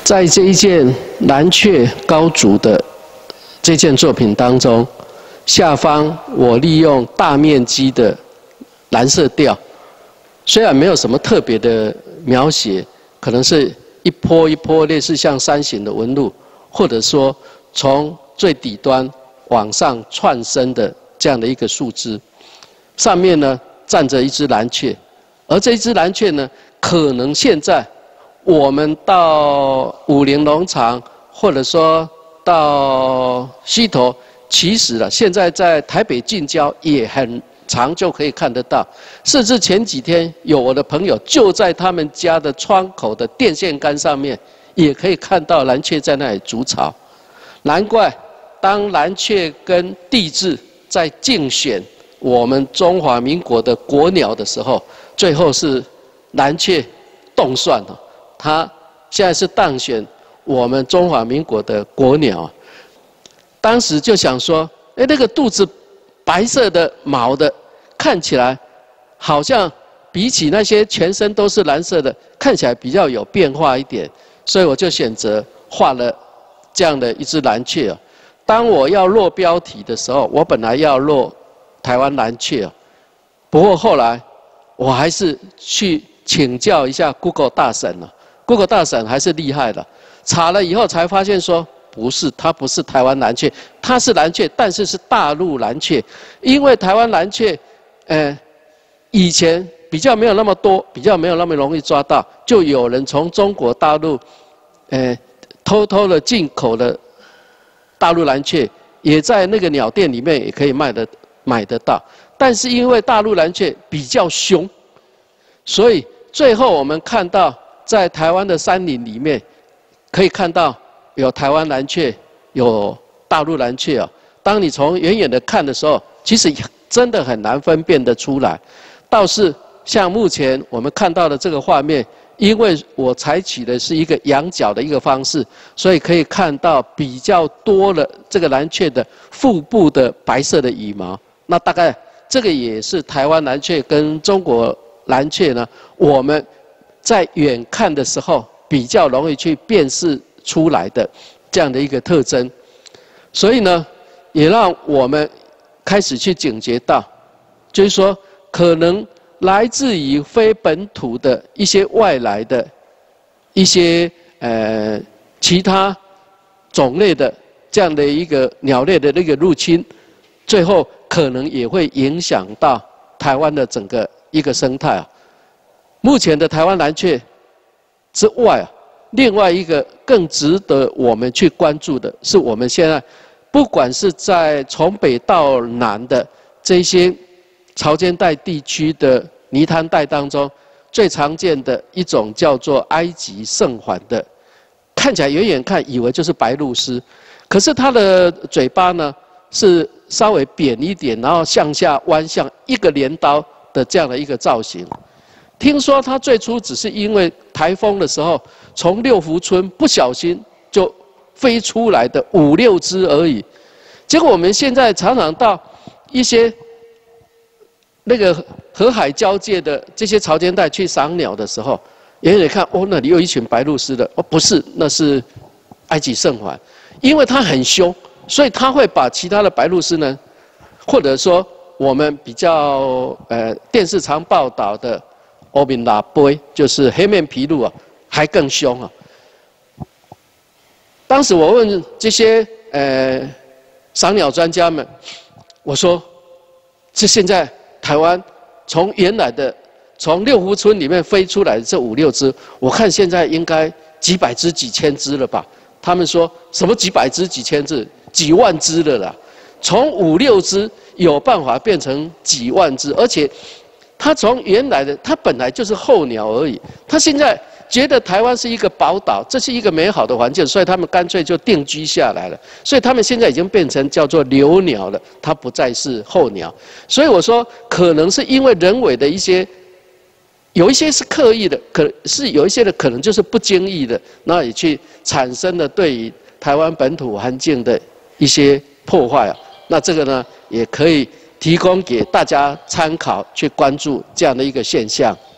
在这一件蓝雀高足的这件作品当中，下方我利用大面积的蓝色调，虽然没有什么特别的描写，可能是一波一波类似像山形的纹路，或者说从最底端往上窜升的这样的一个树枝，上面呢站着一只蓝雀，而这只蓝雀呢，可能现在我们到武陵农场，或者说到溪头，其实了，现在在台北近郊也很常就可以看得到，甚至前几天有我的朋友就在他们家的窗口的电线杆上面，也可以看到蓝雀在那里筑巢。难怪当蓝雀跟帝雉在竞选我们中华民国的国鸟的时候，最后是蓝雀动算了，它现在是当选我们中华民国的国鸟。当时就想说，那个肚子白色的毛的，看起来好像比起那些全身都是蓝色的，看起来比较有变化一点，所以我就选择画了这样的一只蓝雀。当我要落标题的时候，我本来要落台湾蓝雀，不过后来我还是去请教一下 Google 大神了。Google 大神还是厉害的，查了以后才发现说，不是，它不是台湾蓝雀，它是蓝雀，但是是大陆蓝雀。因为台湾蓝雀，以前比较没有那么多，比较没有那么容易抓到，就有人从中国大陆，偷偷的进口的大陆蓝雀，也在那个鸟店里面也可以买得到。但是因为大陆蓝雀比较凶，所以最后我们看到在台湾的山林里面，可以看到有台湾蓝雀，有大陆蓝雀哦。当你从远远的看的时候，其实真的很难分辨得出来。倒是像目前我们看到的这个画面，因为我采取的是一个仰角的一个方式，所以可以看到比较多的这个蓝雀的腹部的白色的羽毛。那大概这个也是台湾蓝雀跟中国蓝雀呢，我们在远看的时候比较容易去辨识出来的这样的一个特征。所以呢，也让我们开始去警觉到，就是说可能来自于非本土的一些外来的一些其他种类的这样的一个鸟类的那个入侵，最后可能也会影响到台湾的整个一个生态啊。目前的台湾蓝雀之外啊，另外一个更值得我们去关注的是，我们现在不管是在从北到南的这些潮间带地区的泥滩带当中，最常见的一种叫做埃及圣环的，看起来远远看以为就是白鹭鸶，可是它的嘴巴呢是稍微扁一点，然后向下弯向一个镰刀的这样的一个造型。听说它最初只是因为台风的时候，从六福村不小心就飞出来的5、6只而已。结果我们现在常常到一些那个河海交界的这些潮间带去赏鸟的时候，远远看，哦，那里有一群白鹭鸶的，哦，不是，那是埃及圣环，因为它很凶，所以它会把其他的白鹭鸶呢，或者说我们比较电视常报道的欧明拉杯，就是黑面琵鹭啊，还更凶啊。当时我问这些赏鸟专家们，我说，这现在台湾从原来的从六福村里面飞出来的这5、6只，我看现在应该几百只、几千只了吧？他们说什么几百只、几千只、几万只了啦？从5、6只有办法变成几万只，而且它从原来的它本来就是候鸟而已，它现在觉得台湾是一个宝岛，这是一个美好的环境，所以他们干脆就定居下来了。所以他们现在已经变成叫做留鸟了，它不再是候鸟。所以我说，可能是因为人为的一些，有一些是刻意的，可是有一些的可能就是不经意的，那也去产生了对于台湾本土环境的一些破坏啊。那这个呢，也可以提供给大家参考，去关注这样的一个现象。